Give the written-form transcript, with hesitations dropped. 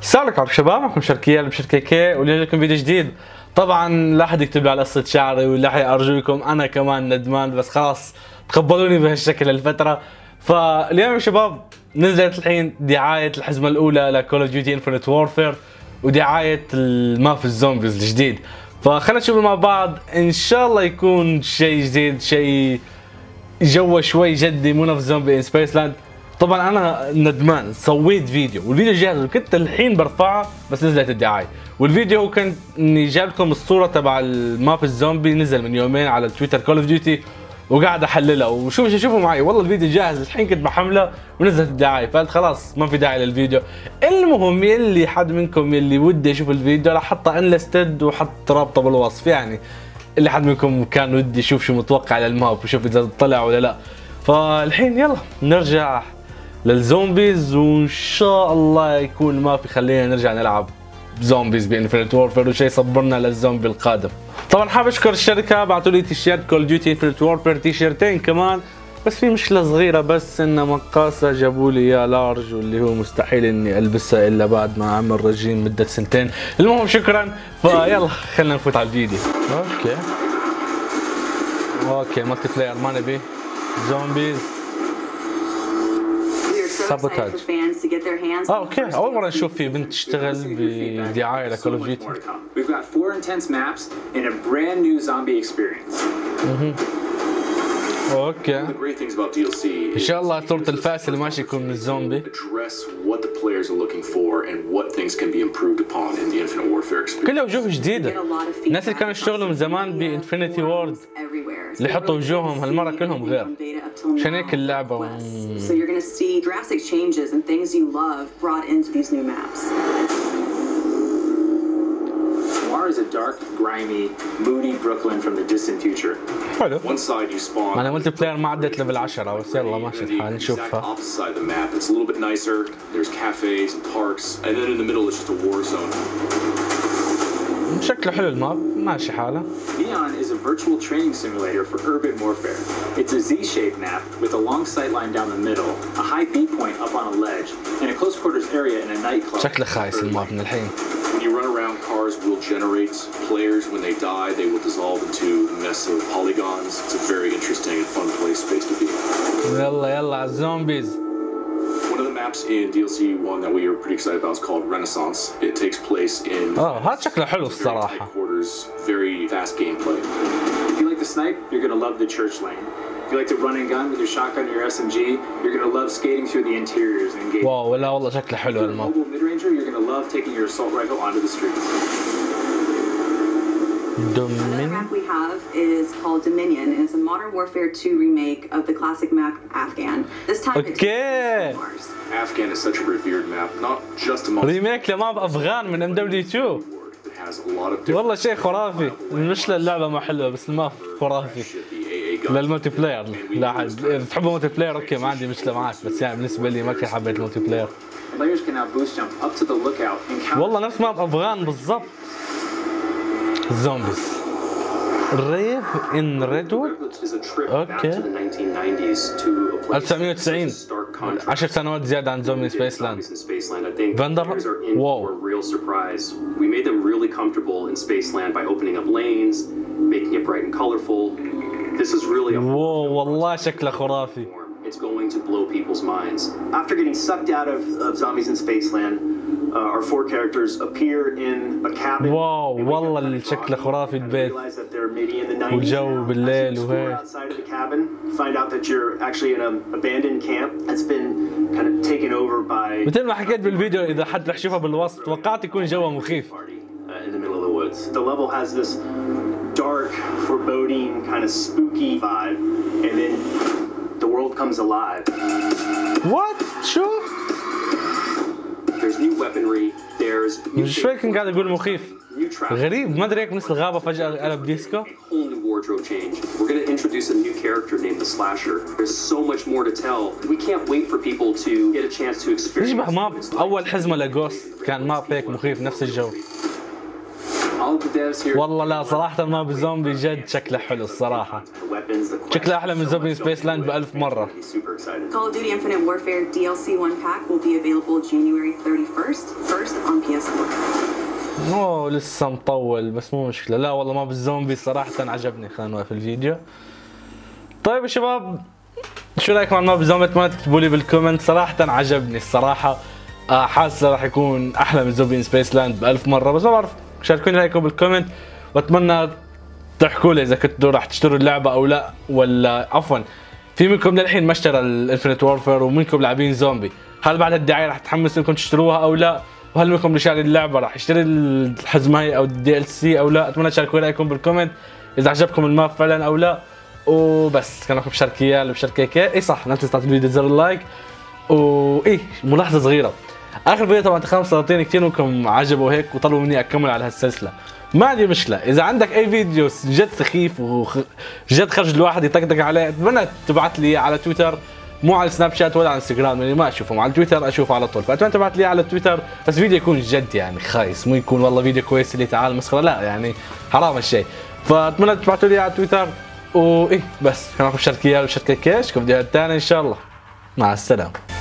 السلام عليكم شباب، معكم شركيال بشركة كي، واليوم لكم فيديو جديد. طبعا لا احد يكتب لي على قصة شعري واللحية، ارجوكم انا كمان ندمان، بس خلاص تقبلوني بهالشكل الفترة. فاليوم يا شباب نزلت الحين دعاية الحزمة الأولى لكول اوف ديوتي انفينيت وورفير ودعاية الماب الزومبيز الجديد. فخلنا نشوف مع بعض، ان شاء الله يكون شيء جديد، شيء جو شوي جدي، مو نفس زومبي ان سبيس لاند. طبعا انا ندمان، سويت فيديو والفيديو جاهز وكنت الحين برفعه بس نزلت الدعايه، والفيديو هو كان اني جايب لكم الصوره تبع الماب الزومبي، نزل من يومين على تويتر كول اوف ديوتي وقاعد احللها. شوفوا معي، والله الفيديو جاهز الحين كنت بحمله ونزلت الدعايه، فقلت خلاص ما في داعي للفيديو. المهم يلي حد منكم يلي وده يشوف الفيديو راح احطه انلستد وحط رابطه بالوصف، يعني اللي حد منكم كان ودي يشوف شو متوقع للماب وشوف اذا طلع ولا لا. فالحين يلا نرجع للزومبيز، وان شاء الله يكون ما في خلينا نرجع نلعب زومبيز بانفينيت وورفير وشيء يصبرنا للزومبي القادم. طبعا حاب اشكر الشركه، بعثوا لي تيشيرت كول ديوتي انفينيت وورفير، تيشيرتين كمان، بس في مشكله صغيره، بس ان مقاسه جابوا لي اياه لارج، واللي هو مستحيل اني البسها الا بعد ما اعمل رجيم مده سنتين. المهم شكرا، فيلا خلينا نفوت على الفيديو. اوكي مالتي بلاير ما نبي، زومبيز سابوتاج. اوكي اول مره نشوف في بنت تشتغل بدعايه لكول اوف ديوتي. We've got 4 intense maps and a brand new zombie experience. اوكي The great things about DLC ان شاء الله صورة الفاس اللي ماشي يكون من الزومبي. address what the players are looking for and what things can be improved upon in the Infinite Warfare experience. كلها وجوه جديدة، الناس اللي كانوا يشتغلوا من زمان بانفينيتي وورد اللي حطوا وجوههم هالمرة كلهم غير، عشان هيك اللعبة. So you're going to see drastic changes and things you love brought into these new maps. Noir is a dark, grimy, moody Brooklyn from the distant future. حلو. One side you spawn. أنا ملتي بلاير ما عدت ليفل 10 بس يلا ماشي الحال نشوفها. Opposite side of the map, it's a little bit nicer. There's cafes and parks, and then in the middle it's just a war zone. شكله حلو الماب، ماشي حاله. Neon is a virtual training simulator for urban warfare. It's a Z-shaped map with a long sight line down the middle, a high B point up on a ledge, and a close quarters area in a nightclub. شكله خايس الماب من الحين. When you run around, cars will generate players. When they die, they will dissolve into a mess of polygons. It's a very interesting and fun space to be. يلا على الزومبيز. One of the maps in DLC 1 that we are pretty excited about is called Renaissance. It takes place in هذا شكله حلو الصراحة. quarters, very fast gameplay. If you like to snipe, you're gonna love the church lane. If you like to run and gun with your shotgun or your SMG, you're gonna love skating through the interiors and engaging. واو لا والله شكله حلو If you're a الماب. mobile mid-ranger, you're gonna love taking your assault rifle onto the streets. Another map we have is called Dominion, and it's a Modern Warfare 2 remake of the classic map Afghan. This time it's Mars. Afghan is such a revered map, not just among ريميك لماب افغان من MW2. It has a lot of different والله شيء خرافي، مش اللعبة ما حلوة بس الماب خرافي. للملتي بلاير، لا حد اذا تحبوا ملتي بلاير اوكي ما عندي مشكلة معك، بس يعني بالنسبة لي ما كثير حبيت الملتي بلاير. Players can now boost jump up to the lookout and والله نفس ماب افغان بالضبط. الزومبيز ريف ان ريدوود. اوكي 1990 10 سنوات زيادة عن زومبي سبيس لاند. فاندر واو. We made them really comfortable in Spaceland by opening up lanes, making it bright and colorful. This is really a واو والله شكله خرافي. It's going to blow people's minds. After getting sucked out of zombies in Spaceland, our 4 characters appear in a cabin. واو والله الشكل خرافي البيت. Realize that they're maybe in the 90s. والجو بالليل وهيك. Outside of the cabin, find out that you're actually in an abandoned camp that's been kind of taken over by. مثل ما حكيت بالفيديو إذا حد رح يشوفها بالوصف توقعت يكون جوه مخيف. In the middle of the woods. The level has this dark, foreboding, kind of spooky vibe, and then the world comes alive. What? شو؟ There's new weaponry. There's من شوي كنت قاعد أقول مخيف. new traps. غريب ما أدري هيك مثل غابة فجأة قلب ديسكو. Whole new wardrobe change. We're going to introduce a new character named the Slasher. There's so much more to tell. We can't wait for people to get a chance to experience. يشبه ماب أول حزمة لجوست، كان ماب هيك مخيف نفس الجو. all of the devs here. والله لا صراحة ماب زومبي جد شكله حلو الصراحة. شكلها احلى من زومبي سبيس لاند ب1000 مرة. Call of Duty Infinite Warfare DLC 1 pack will be available January 31st, first on PS4. اوه لسه مطول بس مو مشكلة. لا والله ما بالزومبي صراحة عجبني. خلينا نوقف الفيديو. طيب يا شباب شو رايكم على الماب بالزومبي؟ اتمنى تكتبوا لي بالكومنت. صراحة عجبني الصراحة. حاسه راح يكون احلى من زومبي سبيس لاند ب1000 مرة، بس ما بعرف. شاركوني رايكم بالكومنت واتمنى تحكوا لي اذا كنتوا راح تشتروا اللعبة او لا، ولا عفوا في منكم للحين ما اشترى الانفينيت وورفير ومنكم لاعبين زومبي، هل بعد الدعاية راح تحمسوا انكم تشتروها او لا؟ وهل منكم اللي شاري اللعبة راح يشتري الحزمة هي او الدي ال سي او لا؟ اتمنى تشاركوا رايكم بالكومنت اذا عجبكم الماب فعلا او لا. وبس كان معكم بشاركيال بشاركيكي. اي صح لا تنسوا تعطوا الفيديو زر اللايك. وايه ملاحظة صغيرة، اخر فيديو طبعا تخيلوا سلاطين كثير منكم عجبوا هيك وطلبوا مني اكمل على هالسلسلة. ما عندي مشكلة، إذا عندك أي فيديو جد سخيف وجد خرج الواحد يطقطق عليه أتمنى تبعت لي على تويتر، مو على سناب شات ولا على انستغرام لأني ما أشوفهم، على تويتر أشوفه على طول، فأتمنى تبعت لي على تويتر بس فيديو يكون جد يعني خايس، مو يكون والله فيديو كويس اللي تعال مسخرة، لا يعني حرام الشيء. فأتمنى تبعتوا لي على تويتر. وإيه بس كان معكم شاركيال وشاركيكي، أشوفكم فيديوهات ثانية إن شاء الله. مع السلامة.